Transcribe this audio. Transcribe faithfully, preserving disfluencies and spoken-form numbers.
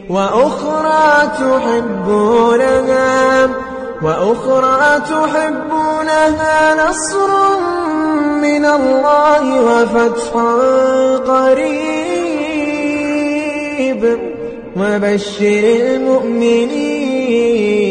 وأخرى تحبونها وأخرى تحبونها نصر من الله وفتح قريب وبشر المؤمنين